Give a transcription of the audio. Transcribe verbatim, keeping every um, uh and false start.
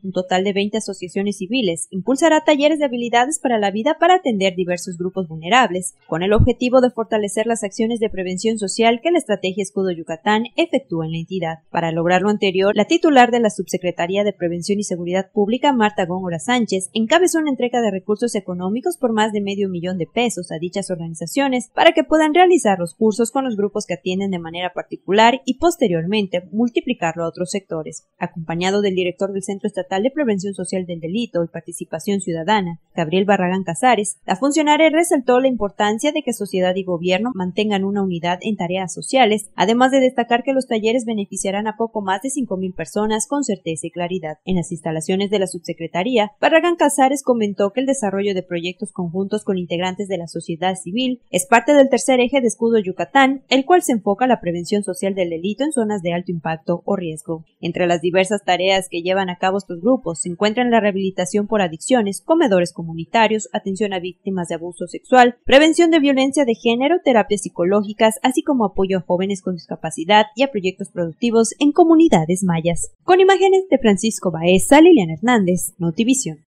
un total de veinte asociaciones civiles, impulsará talleres de habilidades para la vida para atender diversos grupos vulnerables, con el objetivo de fortalecer las acciones de prevención social que la Estrategia Escudo Yucatán efectúa en la entidad. Para lograr lo anterior, la titular de la Subsecretaría de Prevención y Seguridad Pública, Marta Góngora Sánchez, encabezó una entrega de recursos económicos por más de medio millón de pesos a dichas organizaciones para que puedan realizar los cursos con los grupos que atienden de manera particular y posteriormente multiplicarlo a otros sectores. Acompañado del director del Centro Estatal de Prevención Social del Delito y Participación Ciudadana, Gabriel Barragán Casares, la funcionaria resaltó la importancia de que sociedad y gobierno mantengan una unidad en tareas sociales, además de destacar que los talleres beneficiarán a poco más de cinco mil personas con certeza y claridad. En las instalaciones de la subsecretaría, Barragán Casares comentó que el desarrollo de proyectos conjuntos con integrantes de la sociedad civil es parte del tercer eje de Escudo Yucatán, el cual se enfoca a la prevención social del delito en zonas de alto impacto o riesgo. Entre las diversas tareas que llevan a cabo estos grupos se encuentran la rehabilitación por adicciones, comedores comunitarios, atención a víctimas de abuso sexual, prevención de violencia de género, terapias psicológicas, así como apoyo a jóvenes con discapacidad y a proyectos productivos en comunidades mayas. Con imágenes de Francisco Baeza, Liliana Hernández, Notivisión.